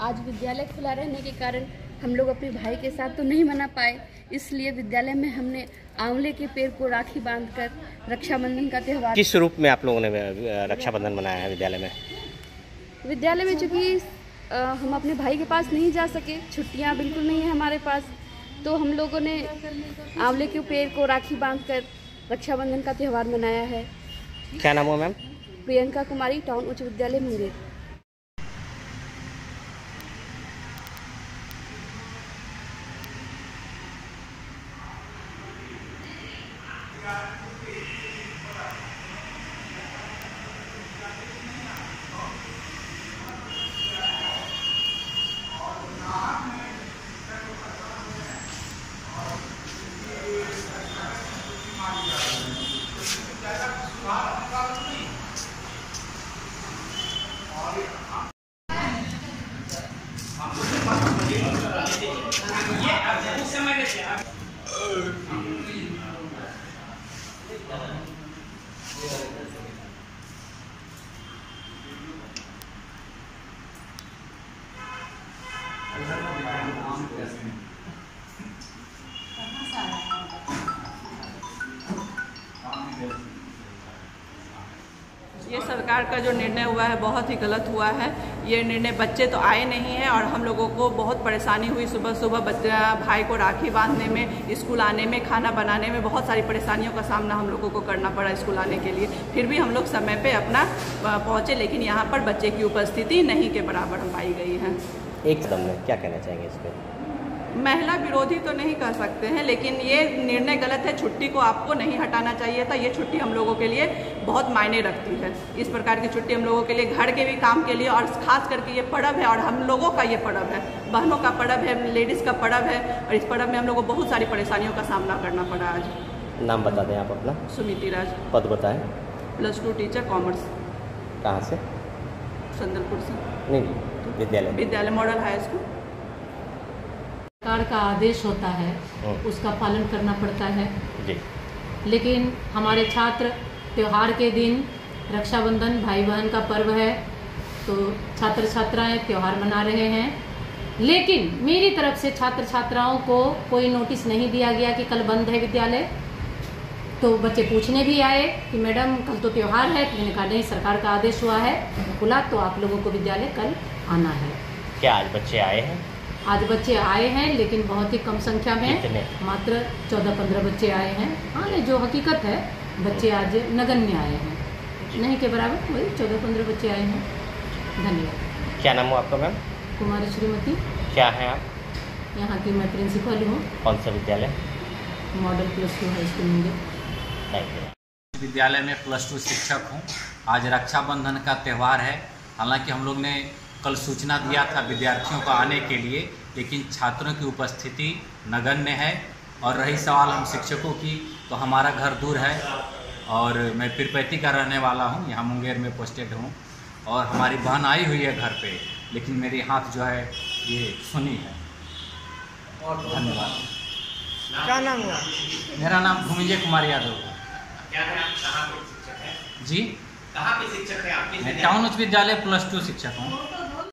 आज विद्यालय खुला रहने के कारण हम लोग अपने भाई के साथ तो नहीं मना पाए, इसलिए विद्यालय में हमने आंवले के पेड़ को राखी बांधकर रक्षाबंधन का त्यौहार। किस रूप में आप लोगों ने रक्षाबंधन मनाया है विद्यालय में? विद्यालय में चूँकि हम अपने भाई के पास नहीं जा सके, छुट्टियां बिल्कुल नहीं है हमारे पास, तो हम लोगों ने आंवले के पेड़ को राखी बांधकर रक्षाबंधन का त्यौहार मनाया है। क्या नाम है मैम? प्रियंका कुमारी, टाउन उच्च विद्यालय मुंगेर। ये सरकार का जो निर्णय हुआ है बहुत ही गलत हुआ है। ये निर्णय, बच्चे तो आए नहीं हैं और हम लोगों को बहुत परेशानी हुई। सुबह सुबह भाई को राखी बांधने में, स्कूल आने में, खाना बनाने में बहुत सारी परेशानियों का सामना हम लोगों को करना पड़ा स्कूल आने के लिए। फिर भी हम लोग समय पे अपना पहुँचे, लेकिन यहाँ पर बच्चे की उपस्थिति नहीं के बराबर हम पाई गई है। एक कदम में क्या कहना चाहेंगे इस पर? महिला विरोधी तो नहीं कह सकते हैं, लेकिन ये निर्णय गलत है। छुट्टी को आपको नहीं हटाना चाहिए था। ये छुट्टी हम लोगों के लिए बहुत मायने रखती है। इस प्रकार की छुट्टी हम लोगों के लिए, घर के भी काम के लिए, और खास करके ये पर्व है और हम लोगों का ये पर्व है, बहनों का पर्व है, लेडीज़ का पर्व है, और इस पर्व में हम लोगों को बहुत सारी परेशानियों का सामना करना पड़ा आज। नाम बता दें आप अपना। सुमिति राज। पद बताएं। +2 टीचर, कॉमर्स। कहाँ से? संदलपुर से। नहीं, विद्यालय मॉडल हाई स्कूल। सरकार का आदेश होता है उसका पालन करना पड़ता है जी। लेकिन हमारे छात्र त्यौहार के दिन, रक्षाबंधन भाई बहन का पर्व है, तो छात्र छात्राएं त्यौहार मना रहे हैं, लेकिन मेरी तरफ से छात्र छात्राओं को कोई नोटिस नहीं दिया गया कि कल बंद है विद्यालय। तो बच्चे पूछने भी आए कि मैडम कल तो त्यौहार है। मैंने कहा नहीं, सरकार का आदेश हुआ है खुला, तो आप लोगों को विद्यालय कल आना है। क्या आज बच्चे आए हैं? आज बच्चे आए हैं, लेकिन बहुत ही कम संख्या में, मात्र 14-15 बच्चे आए हैं। हाँ, नहीं, जो हकीकत है, बच्चे आज नगण्य आए हैं, नहीं के बराबर, वही 14-15 बच्चे आए हैं। धन्यवाद। क्या नाम हो आपका मैम? कुमारी श्रीमती। क्या है आप? यहाँ की मैं प्रिंसिपल हूँ। कौन सा विद्यालय? Model +2 high school Munger. Thank you. विद्यालय में +2 शिक्षक हूँ। आज रक्षाबंधन का त्यौहार है। हालांकि हम लोग ने कल सूचना दिया था विद्यार्थियों को आने के लिए, लेकिन छात्रों की उपस्थिति नगण्य है। और रही सवाल हम शिक्षकों की, तो हमारा घर दूर है और मैं पीरपैती का रहने वाला हूँ, यहाँ मुंगेर में पोस्टेड हूँ, और हमारी बहन आई हुई है घर पे, लेकिन मेरी हाथ जो है ये सुनी है। और धन्यवाद। क्या नाम हुआ? मेरा नाम भूमिजय कुमार यादव है। क्या है, आप कहाँ पे शिक्षक हैं? जी, कहाँ पे शिक्षक हैं आपके? मैं टाउन उच्च विद्यालय +2 शिक्षक हूँ।